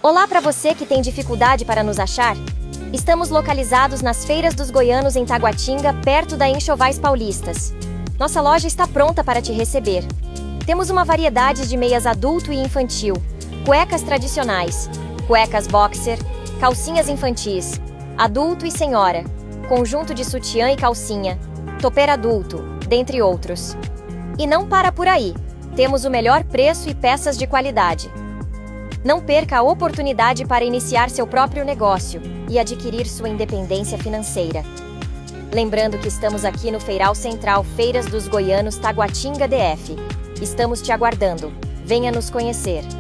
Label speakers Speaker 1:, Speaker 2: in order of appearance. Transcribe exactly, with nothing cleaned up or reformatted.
Speaker 1: Olá para você que tem dificuldade para nos achar. Estamos localizados nas Feiras dos Goianos em Taguatinga, perto da Enxovais Paulistas. Nossa loja está pronta para te receber. Temos uma variedade de meias adulto e infantil, cuecas tradicionais, cuecas boxer, calcinhas infantis, adulto e senhora, conjunto de sutiã e calcinha, topper adulto, dentre outros. E não para por aí. Temos o melhor preço e peças de qualidade. Não perca a oportunidade para iniciar seu próprio negócio e adquirir sua independência financeira. Lembrando que estamos aqui no Feiral Central Feiras dos Goianos Taguatinga D F. Estamos te aguardando. Venha nos conhecer.